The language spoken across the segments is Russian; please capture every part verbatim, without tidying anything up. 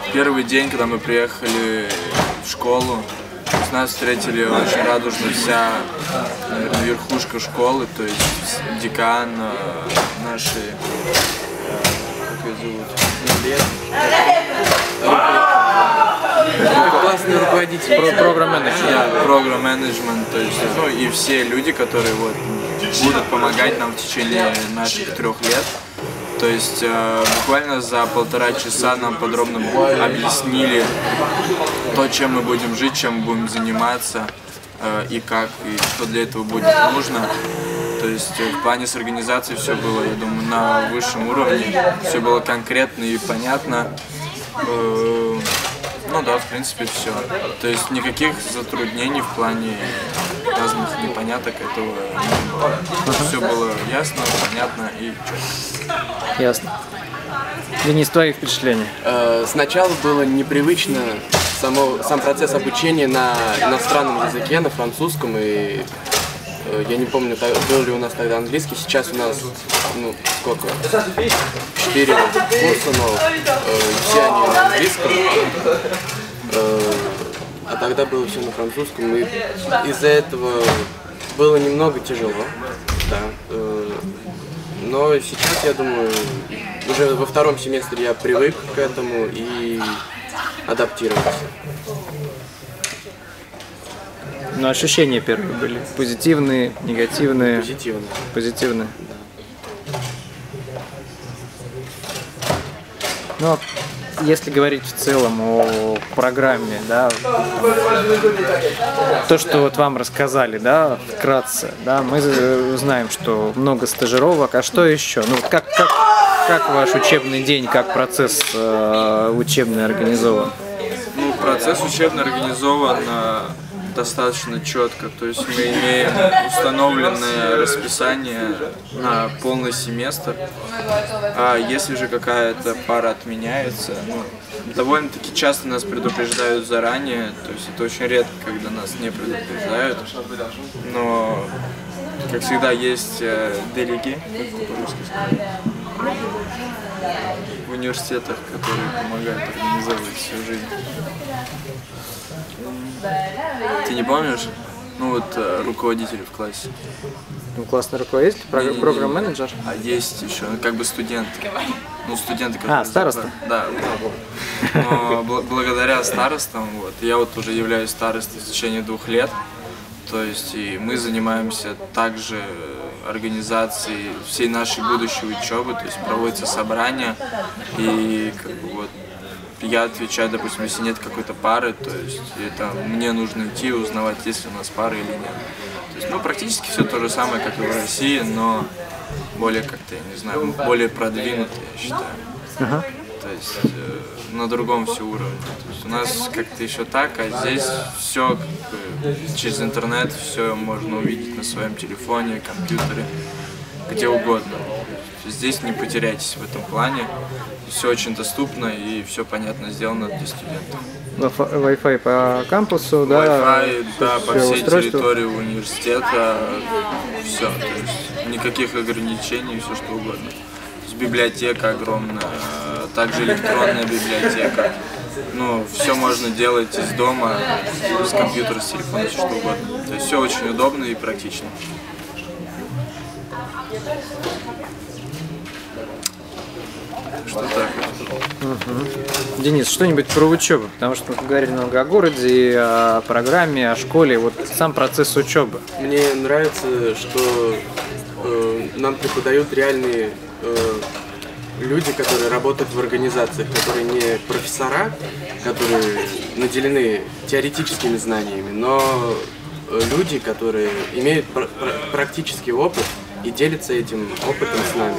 Первый день, когда мы приехали в школу, нас встретили очень радужно вся, наверное, верхушка школы, то есть декан, наши, как ее зовут? Классный руководитель, программ-менеджмент, программ-менеджмент, то есть, ну и все люди, которые вот будут помогать нам в течение наших трех лет. То есть э, буквально за полтора часа нам подробно объяснили то, чем мы будем жить, чем мы будем заниматься э, и как, и что для этого будет нужно. То есть э, в плане с организацией все было, я думаю, на высшем уровне, все было конкретно и понятно. Э, ну да, в принципе, все. То есть никаких затруднений в плане разных непоняток этого не было. Все было ясно, понятно и четко. Ясно. Денис, твои впечатления? Э, сначала было непривычно само, сам процесс обучения на иностранном языке, на французском, и э, я не помню, был ли у нас тогда английский, сейчас у нас, ну, сколько, четыре курса новых, э, все они на английском, э, а тогда было все на французском, и из-за этого было немного тяжело, да. Э, Но сейчас, я думаю, уже во втором семестре я привык к этому и адаптировался. Ну, ощущения первые были позитивные, негативные? Позитивные. Позитивные. Ну, если говорить в целом о программе, да, то, что вот вам рассказали, да, вкратце, да, мы знаем, что много стажировок, а что еще? Ну, как, как, как ваш учебный день, как процесс э, учебный организован? Ну, процесс учебный организован э, достаточно четко, то есть мы имеем установленное расписание на полный семестр, а если же какая-то пара отменяется, ну, довольно-таки часто нас предупреждают заранее, то есть это очень редко, когда нас не предупреждают, но, как всегда, есть э, делеги, как по-русски сказать, в университетах, которые помогают организовывать всю жизнь. Ты не помнишь? Ну вот э, руководители в классе. Ну, классный руководитель, программ-менеджер. А есть еще, ну, как бы студенты. Ну, студенты как А, староста? Да. Но бл благодаря старостам, вот, я вот уже являюсь старостой в течение двух лет. То есть и мы занимаемся также организацией всей нашей будущей учебы, то есть проводятся собрания, и как бы вот я отвечаю, допустим, если нет какой-то пары, то есть это мне нужно идти и узнавать, есть ли у нас пары или нет. То есть, ну, практически все то же самое, как и в России, но более как-то, я не знаю, более продвинуто, я считаю. Ага. То есть э, на другом все уровне. То есть у нас как-то еще так, а здесь все как бы, через интернет, все можно увидеть на своем телефоне, компьютере, где угодно. Здесь не потеряйтесь в этом плане. Все очень доступно и все понятно сделано для студентов. Wi-Fi по кампусу, да? Wi-Fi, да, по всей устройства. территории университета. Все. То есть никаких ограничений, все что угодно. То есть библиотека огромная, также электронная библиотека. Ну, все можно делать из дома, с компьютера, с телефона, все что угодно. То есть все очень удобно и практично. Что так? Угу. Денис, что-нибудь про учебу, потому что мы говорили много о городе, о программе, о школе, вот сам процесс учебы. Мне нравится, что э, нам преподают реальные э, люди, которые работают в организациях, которые не профессора, которые наделены теоретическими знаниями, но люди, которые имеют пр пр практический опыт и делятся этим опытом с нами.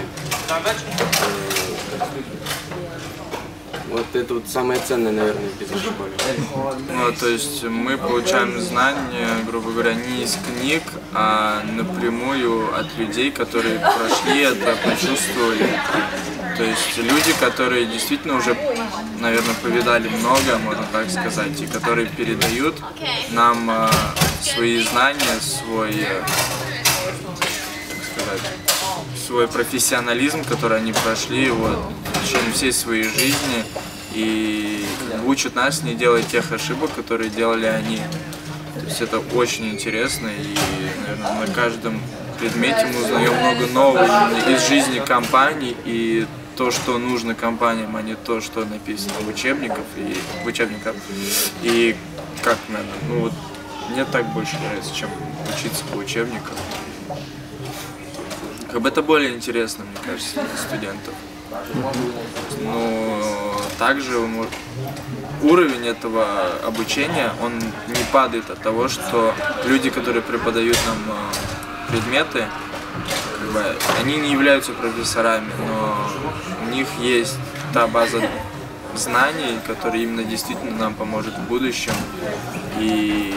Вот это вот самое ценное, наверное, в бизнес-школе. Ну, то есть мы получаем знания, грубо говоря, не из книг, а напрямую от людей, которые прошли это, почувствовали. То есть люди, которые действительно уже, наверное, повидали много, можно так сказать, и которые передают нам э, свои знания, свой, э, как сказать, свой профессионализм, который они прошли вот, в течение всей своей жизни. И учат нас не делать тех ошибок, которые делали они. То есть это очень интересно, и, наверное, на каждом предмете мы узнаем много нового из жизни компаний, и то, что нужно компаниям, а не то, что написано в учебниках. И, в учебниках. И как, наверное, ну вот мне так больше нравится, чем учиться по учебникам. Как бы это более интересно, мне кажется, для студентов. Но также уровень этого обучения, он не падает от того, что люди, которые преподают нам предметы, как бы, они не являются профессорами, но у них есть та база знаний, которая именно действительно нам поможет в будущем и,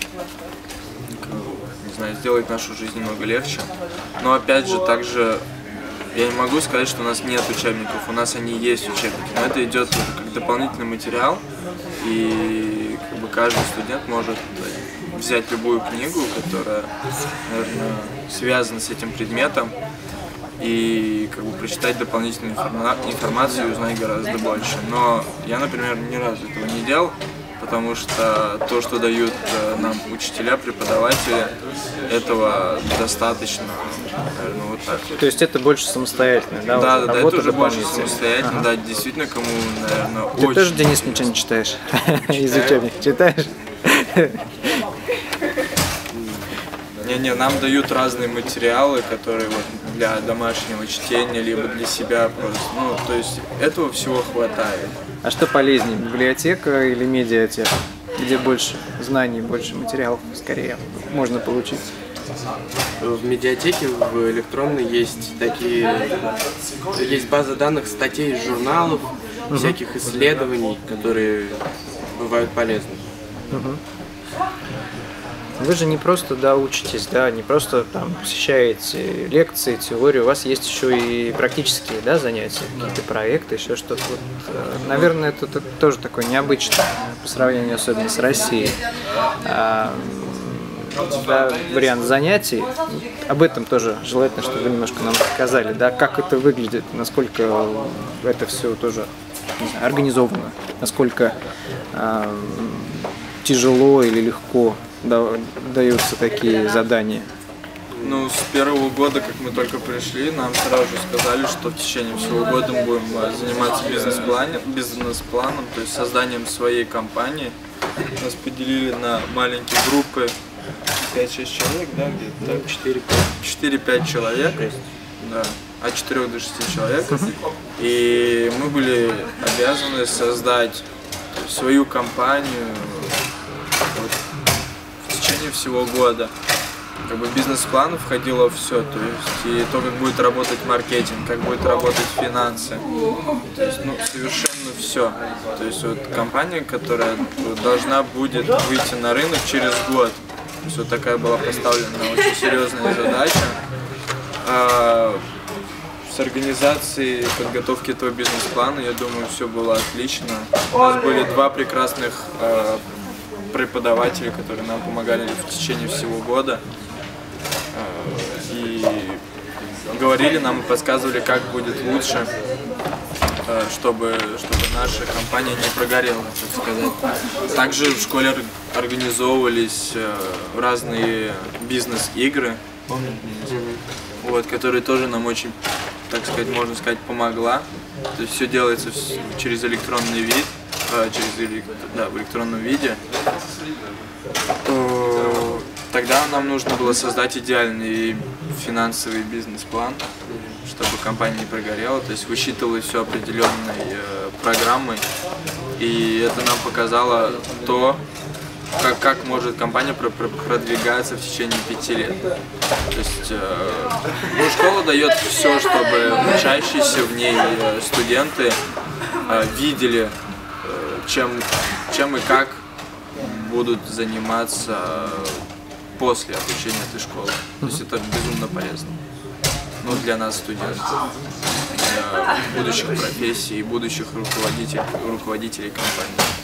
не знаю, сделает нашу жизнь немного легче. Но опять же, также я не могу сказать, что у нас нет учебников, у нас они есть учебники, но это идет как дополнительный материал, и как бы каждый студент может взять любую книгу, которая, наверное, связана с этим предметом, и как бы прочитать дополнительную информа информацию и узнать гораздо больше. Но я, например, ни разу этого не делал, потому что то, что дают нам учителя, преподаватели, этого достаточно, наверное, вот так. То есть это больше самостоятельно, да? Да, вот, да, да, это уже больше самостоятельно, ага. Да, действительно, кому, наверное, Ты очень... Ты тоже, Денис, ничего не читаешь? Из учебника читаешь? Не-не, нам дают разные материалы, которые вот для домашнего чтения, либо для себя просто. Ну, то есть этого всего хватает. А что полезнее, библиотека или медиатека? Где больше знаний, больше материалов, скорее, можно получить? В медиатеке, в электронной есть такие, есть база данных статей, журналов, угу. всяких исследований, которые бывают полезны. Угу. Вы же не просто, да, учитесь, да, не просто там посещаете лекции, теорию, у вас есть еще и практические, да, занятия, какие-то проекты, еще что-то. Вот, наверное, это, это тоже такое необычное по сравнению особенно с Россией. А, да, вариант занятий. Об этом тоже желательно, чтобы вы немножко нам рассказали, да, как это выглядит, насколько это все тоже, не знаю, организовано, насколько а, тяжело или легко даются такие задания. Ну, с первого года, как мы только пришли, нам сразу же сказали, что в течение всего года мы будем заниматься бизнес-планом, бизнес-планом, то есть созданием своей компании. Нас поделили на маленькие группы, пять-шесть человек, да, где-то? четыре-пять человек, да, от четырёх до шести человек. И мы были обязаны создать свою компанию вот, в течение всего года. Как бы в бизнес-план входило все, то есть и то, как будет работать маркетинг, как будет работать финансы, то есть, ну, совершенно все. То есть вот компания, которая должна будет выйти на рынок через год. То есть вот такая была поставлена очень серьезная задача. А с организацией подготовки этого бизнес-плана, я думаю, все было отлично. У нас были два прекрасных а, преподавателя, которые нам помогали в течение всего года. И говорили нам и подсказывали, как будет лучше, чтобы, чтобы наша компания не прогорела, так сказать. Также в школе организовывались разные бизнес-игры, вот, которые тоже нам очень, так сказать, можно сказать, помогла. То есть все делается через электронный вид, через, да, в электронном виде. Тогда нам нужно было создать идеальный финансовый бизнес-план, чтобы компания не прогорела, то есть высчитывалось все определенной э, программой, и это нам показало то, как, как может компания про про продвигаться в течение пяти лет. То есть э, ну, школа дает все, чтобы учащиеся в ней э, студенты э, видели, э, чем, чем и как будут заниматься после обучения этой школы. То есть это безумно полезно. Ну, для нас, студентов, для будущих профессий и будущих руководителей, руководителей компании.